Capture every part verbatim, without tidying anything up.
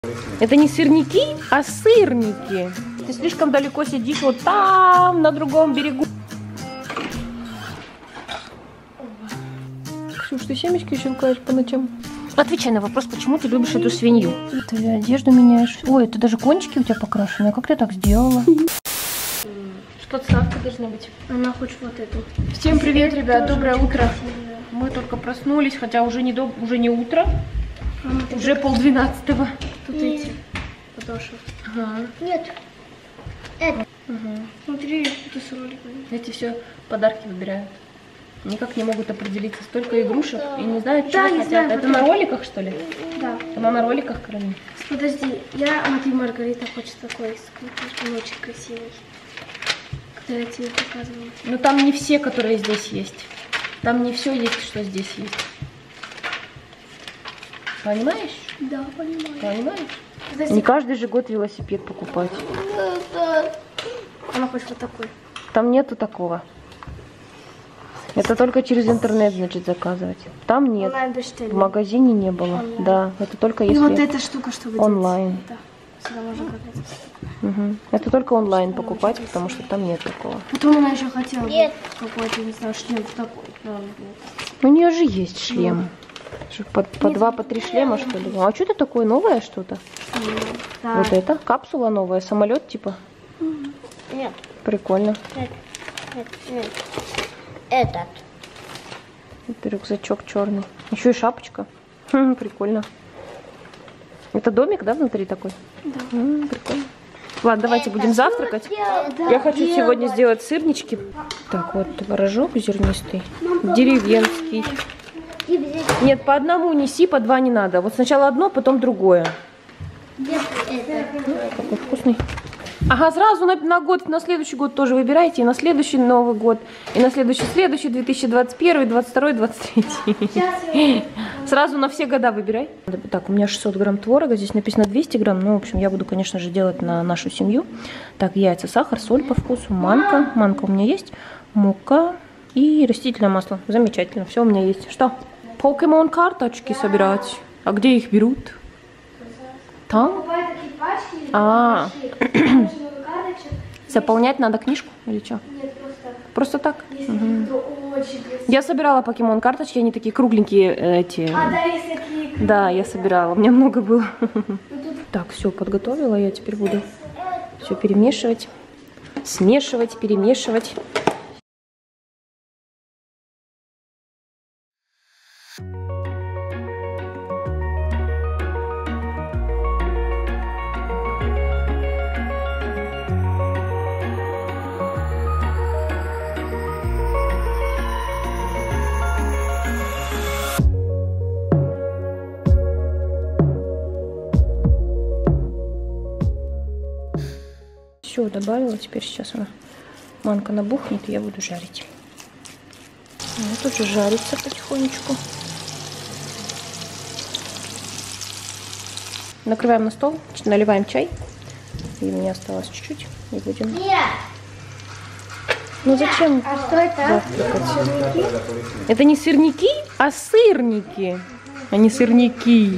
Это не сырники, а сырники. Ты слишком далеко сидишь вот там, на другом берегу. Ксюш, ты семечки щелкаешь по ночам? Отвечай на вопрос, почему ты любишь эту свинью. Ты одежду меняешь. Ой, это даже кончики у тебя покрашены. А как ты так сделала? Что ставка должна быть? Она хочет вот эту. Всем привет, ребят, доброе утро. Мы только проснулись, хотя уже не, до... уже не утро. А, уже полдвенадцатого. Тут и... эти подошвы. Ага. Нет. Это. Ага. Смотри, это с роликами. Эти все подарки выбирают. Никак не могут определиться. Столько игрушек и не знают, что да, хотят. знаю, Это на роликах, что ли? Да. Она на роликах, кроме. Подожди, я, Матвей Маргарита хочет такой, он очень красивый. Который я тебе показывала. Но там не все, которые здесь есть. Там не все есть, что здесь есть. Понимаешь? Да, понимаю. Понимаешь? Подожди. Не каждый же год велосипед покупать. Да, да. Она хочет вот такой. Там нету такого. Это только через интернет, значит, заказывать. Там нет. В магазине не было. Онлайн. Да, это только если и вот эта штука, что вы онлайн. Да. Сюда можно кататься. Угу. Это только онлайн покупать, потому что там нет такого. Потом она еще хотела какой-то, не знаю, шлем такой. У нее же есть шлем. По, по два, по три шлема, что ли? А что это такое новое что-то? Да. Вот это? Капсула новая, самолет типа? Нет. Прикольно. Нет, нет, нет. Этот. Это рюкзачок черный. Еще и шапочка. Хм, прикольно. Это домик, да, внутри такой? Да. М-м, прикольно. Ладно, давайте Это будем завтракать. Да, Я хочу делать. сегодня сделать сырнички. Так, вот творожок зернистый. Деревенский. Нет, по одному неси, по два не надо. Вот сначала одно, потом другое. Какой вкусный. Ага, сразу на, на год, на следующий год тоже выбирайте. И на следующий Новый год. И на следующий, следующий, две тысячи двадцать первый, двадцать второй, двадцать третий. Сразу на все года выбирай. Так, у меня шестьсот грамм творога. Здесь написано двести грамм. Ну, в общем, я буду, конечно же, делать на нашу семью. Так, яйца, сахар, соль по вкусу, манка. Манка у меня есть. Мука и растительное масло. Замечательно, все у меня есть. Что? Покемон карточки собирать. А где их берут? Там? А, заполнять надо книжку или что? Нет, просто. Просто так? Угу. Очень Я собирала покемон карточки, они такие кругленькие эти. А, да, есть такие. Да, я собирала, у меня много было. Так, все подготовила, я теперь буду все перемешивать, смешивать, перемешивать. Все, добавила, теперь сейчас она, манка набухнет, и я буду жарить. Вот уже жарится потихонечку. Накрываем на стол, наливаем чай. И у меня осталось чуть-чуть, и будем... Нет. Ну зачем? А что это? Сырники? Это не сырники, а сырники, а не сырники.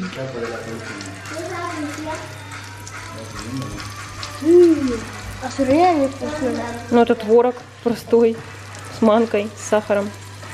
А сырые не вкусные. Ну это творог простой, с манкой, с сахаром.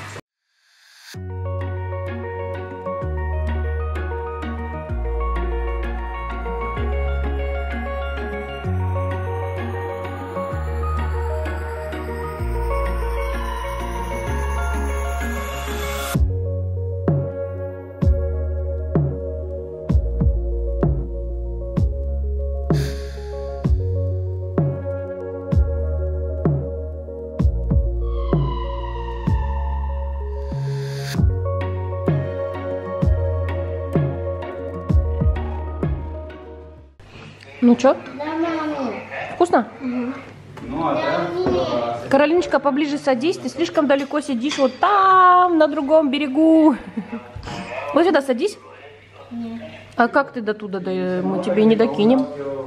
Ну чё? Вкусно? Угу. Каролиночка, поближе садись. Ты слишком далеко сидишь вот там, на другом берегу. Вот сюда садись. Нет. А как ты до туда? Да, мы тебе не докинем.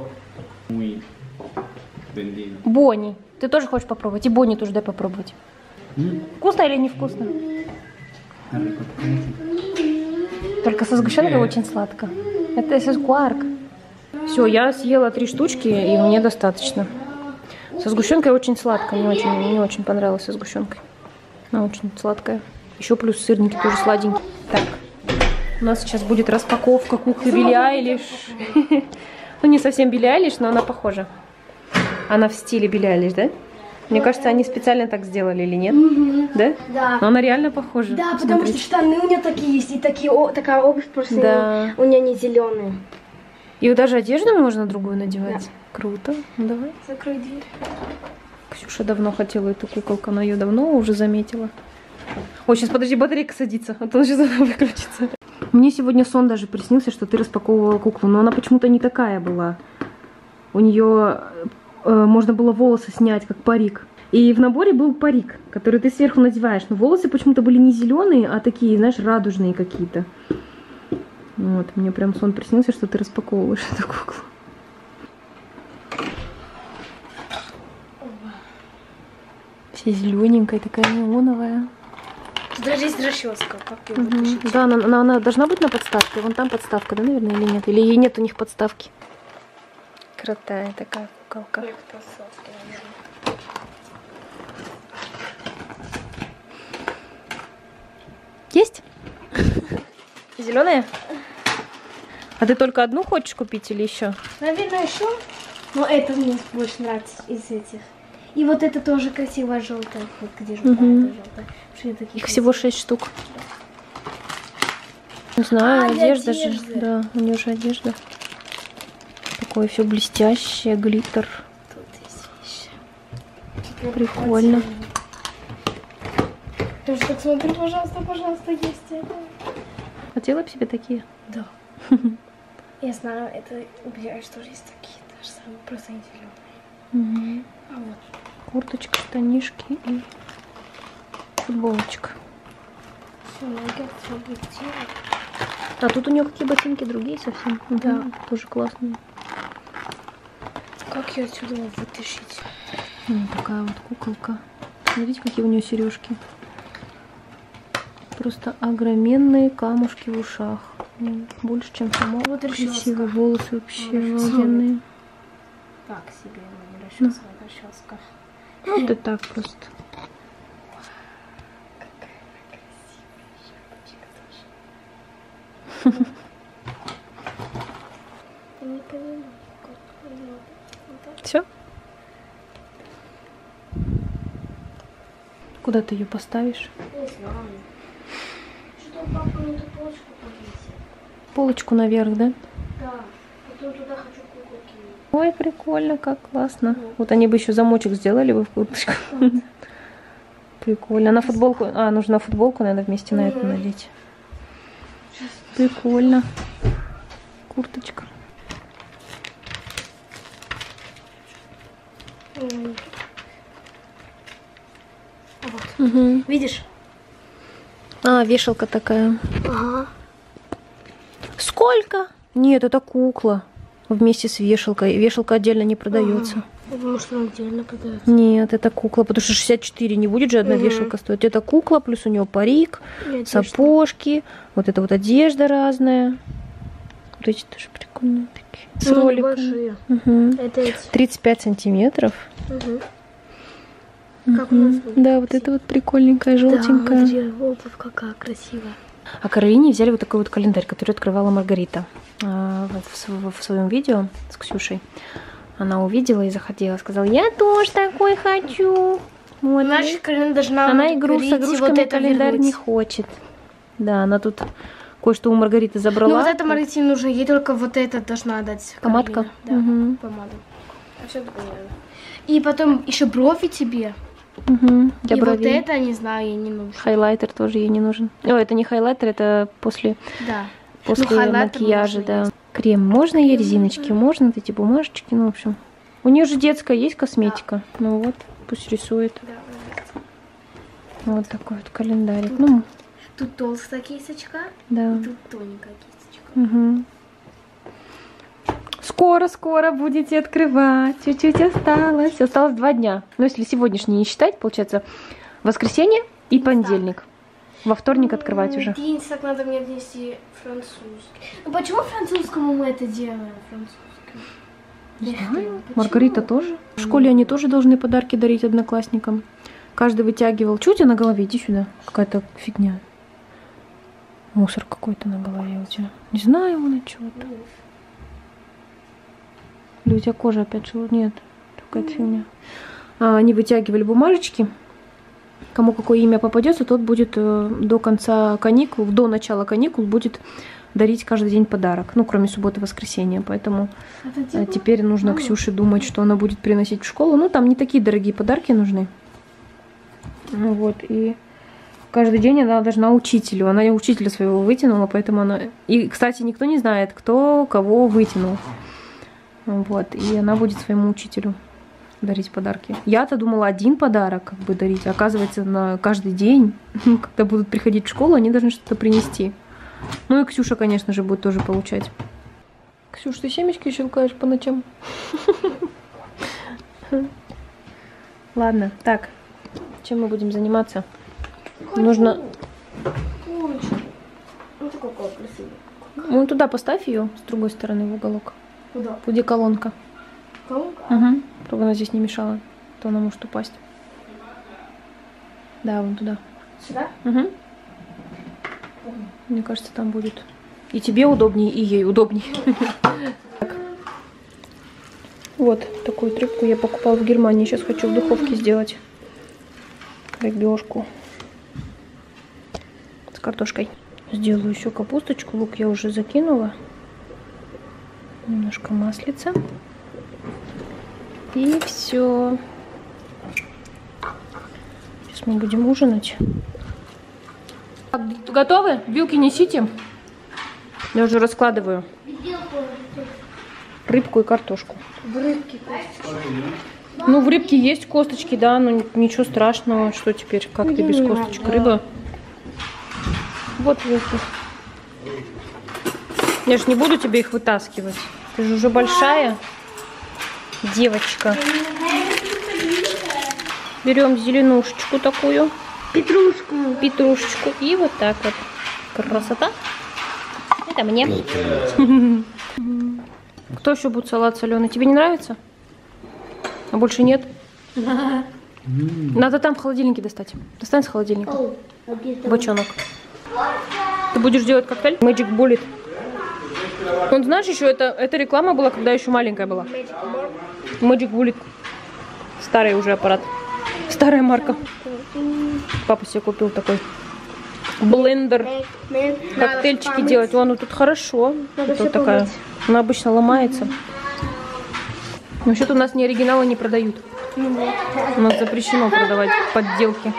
Бонни, ты тоже хочешь попробовать? И Бонни тоже дай попробовать. Вкусно или не вкусно? Только со сгущенкой очень сладко. Это с кварк. Все, я съела три штучки, и мне достаточно. Со сгущенкой очень сладко, мне очень, мне очень понравилось со сгущенкой. Она очень сладкая. Еще плюс сырники тоже сладенькие. Так, у нас сейчас будет распаковка куклы Билли Айлиш. Ну, не совсем Билли Айлиш, но она похожа. Она в стиле Билли Айлиш, да? Мне кажется, они специально так сделали или нет? Угу. Да? Да. Но она реально похожа. Да, потому что штаны у нее такие есть, и такие, о, такая обувь просто да. у нее не зеленые. И вот даже одежду можно другую надевать. Да. Круто. Ну, давай. Закрой дверь. Ксюша давно хотела эту куколку, она ее давно уже заметила. Ой, сейчас подожди, батарейка садится, а то сейчас она выключится. Мне сегодня сон даже приснился, что ты распаковывала куклу, но она почему-то не такая была. У нее э, можно было волосы снять, как парик. И в наборе был парик, который ты сверху надеваешь. Но волосы почему-то были не зеленые, а такие, знаешь, радужные какие-то. Вот, мне прям сон приснился, что ты распаковываешь эту куклу. Вся зелененькая, такая неоновая. Тут даже есть расческа, как ее угу. вытащить. Да, она, она, она должна быть на подставке. Вон там подставка, да, наверное, или нет? Или ей нет у них подставки? Крутая такая куколка. Нет подставки, наверное. Есть? Зеленая? А ты только одну хочешь купить или еще? Наверное, еще. Но это мне больше нравится из этих. И вот это тоже красивая желтая. Вот где желтая, угу. это желтая. Их всего шесть штук. Не знаю, а, одежда одежды. же. Да, у нее же одежда. Такое все блестящее, глиттер. Тут есть вещи. Прикольно. Я же так смотрю, пожалуйста, пожалуйста, есть это. Хотела бы себе такие? Да. Я знаю, это у меня тоже есть такие, даже самые, просто не зеленые. Угу. А вот. Курточка, штанишки и футболочка. Все, надо все будет делать. А тут у нее какие ботинки другие совсем. Да. Угу. Тоже классные. Как ее отсюда вытащить? Вот такая вот куколка. Смотрите, какие у нее сережки. Просто огроменные камушки в ушах. Больше, чем само. Вот красивые волосы вообще вот обалденные. Так себе, не расческа, это расческа. Ну, это так просто. Какая красивая шапочка тоже. Я не понимаю, как ее. Все? Куда ты ее поставишь? Не знаю. Что папа на эту полочку повесил? Полочку наверх, да? Да. Потом туда хочу куколки. Ой, прикольно, как классно. Вот, вот они бы еще замочек сделали бы в курточку. Прикольно. На футболку. А, нужно футболку, наверное, вместе на это надеть. Прикольно. Курточка. Вот. Угу. Видишь? А, вешалка такая. Ага. Сколько? Нет, это кукла. Вместе с вешалкой. Вешалка отдельно не продается. Ага. Потому что она отдельно продается. Нет, это кукла, потому что шестьдесят четыре не будет же одна угу. вешалка стоить. Это кукла, плюс у нее парик, Нет, сапожки, точно. Вот это вот одежда разная. Вот эти тоже прикольные такие. С ну, роликами. Угу. Это эти. тридцать пять сантиметров. Угу. Угу. Как у нас да, вот это вот прикольненькая, желтенькая. Да, смотри, обувь какая красивая. А Каролине взяли вот такой вот календарь, который открывала Маргарита а, в, в, в своем видео с Ксюшей. Она увидела и заходила, сказала, я тоже такой хочу. Вот. Наша Каролина должна она игру с игрушками вот это календарь вернуть. не хочет. Да, она тут кое-что у Маргариты забрала. Ну вот это Маргарите нужно, ей только вот это должна дать. Помадка? Да, угу. помаду. А все другое. И потом еще брови тебе. Угу. Для и бровей. вот это, не знаю, ей не нужно. Хайлайтер тоже ей не нужен. О, это не хайлайтер, это после, да. после ну, макияжа, да. Крем можно, ей резиночки можно, вот эти бумажечки, ну, в общем. У нее же детская есть косметика. Да. Ну вот, пусть рисует. Да, вот такой вот календарик. Тут, ну, тут толстая кисточка, да. И тут тоненькая кисточка. Угу. Скоро-скоро будете открывать. Чуть-чуть осталось. Осталось два дня. Но если сегодняшний не считать, получается воскресенье и понедельник. Во вторник открывать уже. День, так надо мне отнести французский. Ну почему французскому мы это делаем? Французский. Не знаю. Маргарита тоже. В школе они тоже должны подарки дарить одноклассникам. Каждый вытягивал. Чего у тебя на голове? Иди сюда. Какая-то фигня. Мусор какой-то на голове у тебя. Не знаю, вон чего-то. Или у тебя кожа опять шел? Нет. Какая-то фигня. А, они вытягивали бумажечки. Кому какое имя попадется, тот будет э, до конца каникул, до начала каникул будет дарить каждый день подарок. Ну, кроме субботы и воскресенья. Поэтому э, теперь нужно а, Ксюше думать, что она будет приносить в школу. Ну, там не такие дорогие подарки нужны. Ну, вот, и каждый день она должна учителю. Она учителя своего вытянула, поэтому она... И, кстати, никто не знает, кто кого вытянул. Вот, и она будет своему учителю дарить подарки. Я-то думала один подарок как бы дарить. Оказывается, на каждый день, когда будут приходить в школу, они должны что-то принести. Ну и Ксюша, конечно же, будет тоже получать. Ксюш, ты семечки щелкаешь по ночам? Ладно, так. Чем мы будем заниматься? Нужно... Ну туда поставь ее, с другой стороны в уголок. Куда? Где колонка. Колонка? Угу. Чтобы она здесь не мешала, то она может упасть. Да, вон туда. Сюда? Угу. Мне кажется, там будет и тебе удобнее, и ей удобнее. Вот такую тряпку я покупала в Германии. Сейчас хочу в духовке сделать рыбешку с картошкой. Сделаю еще капусточку. Лук я уже закинула. Немножко маслица. И все. Сейчас мы будем ужинать. Готовы? Вилки несите. Я уже раскладываю рыбку и картошку. В рыбке косточки. Ну, в рыбке есть косточки, да, но ничего страшного. Что теперь? Как ты без косточек? Рыба. Вот вилки. Я же не буду тебе их вытаскивать. Ты же уже большая девочка. Берем зеленушечку такую. Петрушку. Петрушечку. И вот так вот. Красота. Это мне. Кто еще будет салат соленый? Тебе не нравится? А больше нет? Надо там в холодильнике достать. Достань с холодильника. Бочонок. Ты будешь делать коктейль? Magic Bullet. Он, знаешь, еще это, эта реклама была, когда еще маленькая была. Magic Bullet. Старый уже аппарат. Старая марка. Папа себе купил такой блендер. Коктейльчики делать. Вон, ну тут хорошо. Тут такая. Она обычно ломается. Но что-то у нас ни оригиналы не продают. У нас запрещено продавать подделки.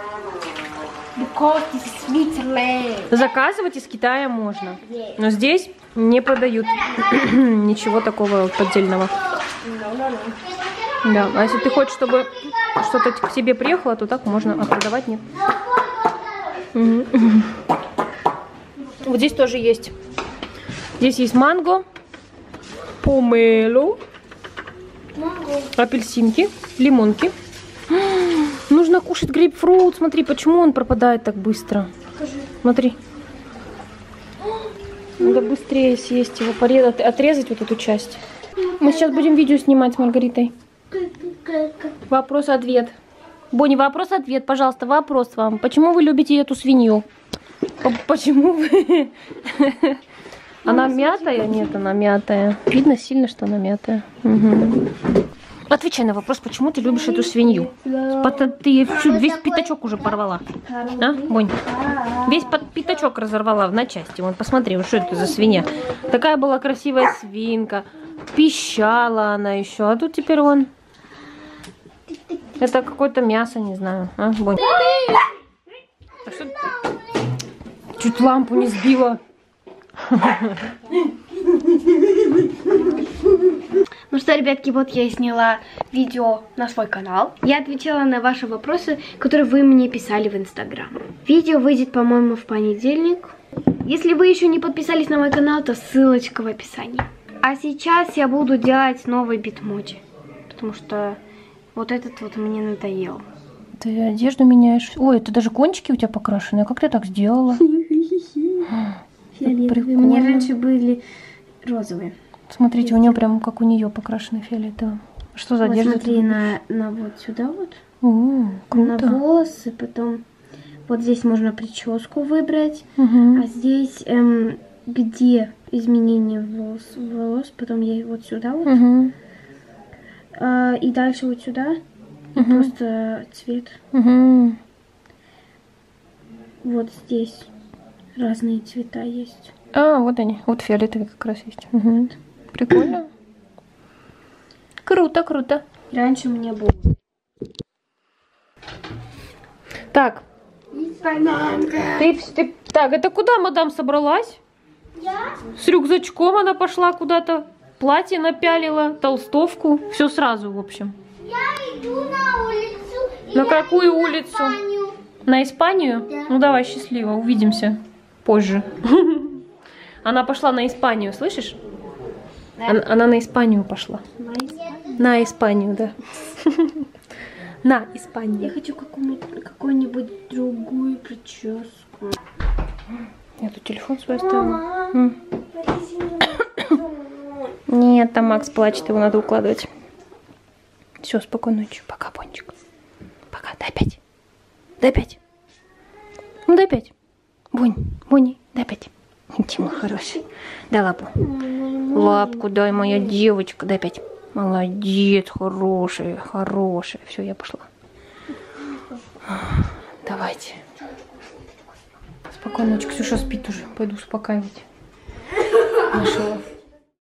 Заказывать из Китая можно. Но здесь не продают ничего такого поддельного. Да, а если ты хочешь, чтобы что-то к тебе приехало, то так можно, а продавать нет. Вот здесь тоже есть. Здесь есть манго, помело, апельсинки, лимонки. Нужно кушать грейпфрут. Смотри, почему он пропадает так быстро. Покажи. Смотри. Надо быстрее съесть его, порезать, отрезать вот эту часть. Мы сейчас будем видео снимать с Маргаритой. Вопрос-ответ. Бонни, вопрос-ответ, пожалуйста, вопрос вам. Почему вы любите эту свинью? Почему вы... Она мятая? Нет, она мятая. Видно сильно, что она мятая. Угу. Отвечай на вопрос, почему ты любишь эту свинью? Ты всю, весь пятачок уже порвала. А, Бонь? Весь пятачок разорвала на части. Вон, посмотри, вот что это за свинья. Такая была красивая свинка. Пищала она еще. А тут теперь вон... Это какое-то мясо, не знаю. А, Бонь? А что ты? Чуть лампу не сбила. Ну что, ребятки, вот я и сняла видео на свой канал. Я отвечала на ваши вопросы, которые вы мне писали в Инстаграм. Видео выйдет, по-моему, в понедельник. Если вы еще не подписались на мой канал, то ссылочка в описании. А сейчас я буду делать новый битмоджи, потому что вот этот вот мне надоел. Ты одежду меняешь. Ой, это даже кончики у тебя покрашены. Как ты так сделала? Фиолетовые. У меня раньше были розовые. Смотрите, у нее прям как у нее покрашено фиолетовым. Что за Вот одежда? смотри на, на вот сюда вот. О, круто. На волосы, потом вот здесь можно прическу выбрать, Угу. а здесь эм, где изменение волос, волос, потом я вот сюда вот, Угу. а, и дальше вот сюда, и Угу. просто цвет. Угу. Вот здесь разные цвета есть. А, вот они. Вот фиолетовый как раз есть. Угу. Прикольно. Круто, круто. Раньше у меня был. Так, Бананка. ты, ты... Так, это куда мадам собралась? Я? С рюкзачком она пошла куда-то. Платье напялила, толстовку. Все сразу, в общем. Я иду на улицу. На какую улицу? Испанию. На Испанию? Да. Ну давай, счастливо, увидимся позже. Она пошла на Испанию, слышишь? Она, она на Испанию пошла. На Испанию, да. На Я Испанию. хочу какую-нибудь, какую-нибудь другую прическу. Я тут телефон свой оставила. М. Нет, там Макс плачет, его надо укладывать. Все, спокойной ночи. Пока, Бончик. Пока, дай пять. Дай пять. Ну, дай пять. Бонь, Бонни, дай пять. Тима хороший. Дай лапу. Лапку дай, моя девочка. Дай пять. Молодец, хорошая, хорошая. Все, я пошла. Давайте. Спокойной ночи. Ксюша спит уже. Пойду успокаивать. Нашла.